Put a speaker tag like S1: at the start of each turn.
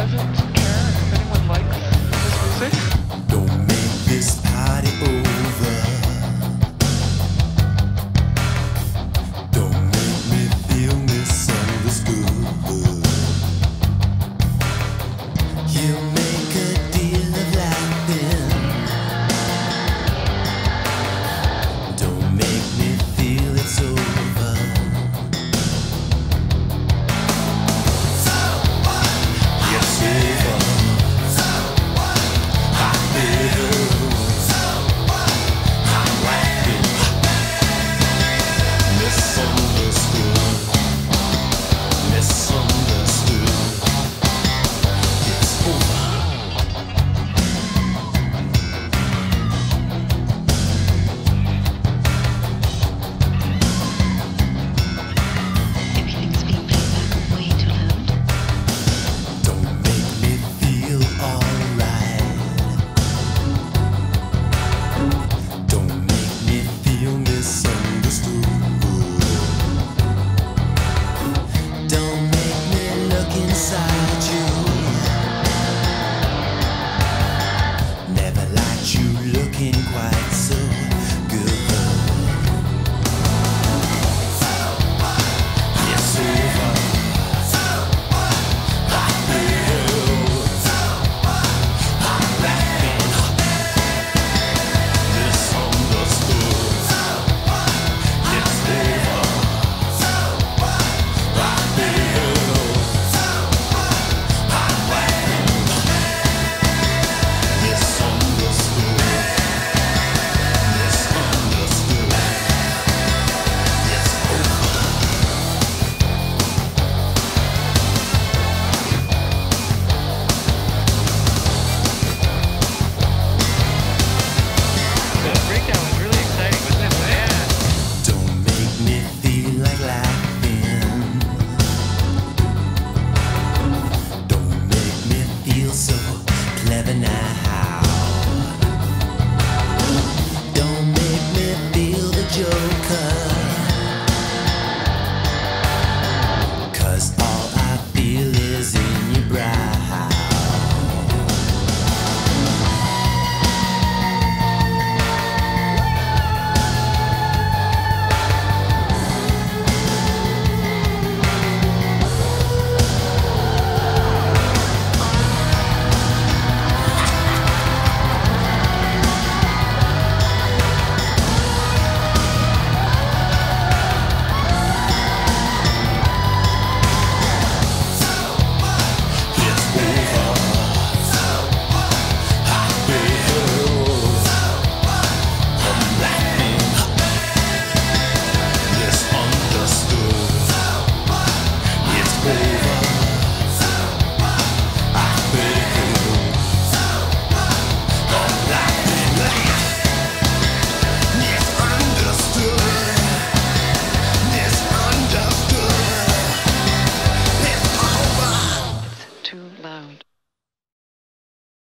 S1: doesn't care if anyone likes his music.
S2: Don't make this party over. Don't make me feel misunderstood. You make a deal of laughing. Don't make me feel it's over. So what? It's over. So what? I feel. So what? I'm laughing. Misunderstood. Misunderstood. It's over.
S3: Everything's being played back way too loud.
S2: Don't make me feel alright. Don't make me feel misunderstood. Don't make me look inside.